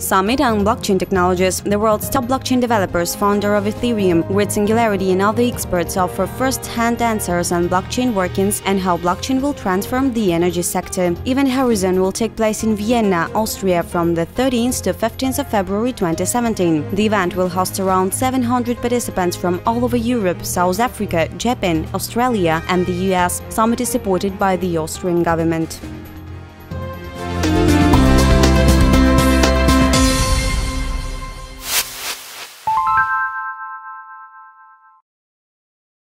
Summit on Blockchain Technologies. The world's top blockchain developers, founder of Ethereum, with Singularity and other experts offer first-hand answers on blockchain workings and how blockchain will transform the energy sector. Event Horizon will take place in Vienna, Austria from the 13th to 15th of February 2017. The event will host around 700 participants from all over Europe, South Africa, Japan, Australia and the US. Summit is supported by the Austrian government.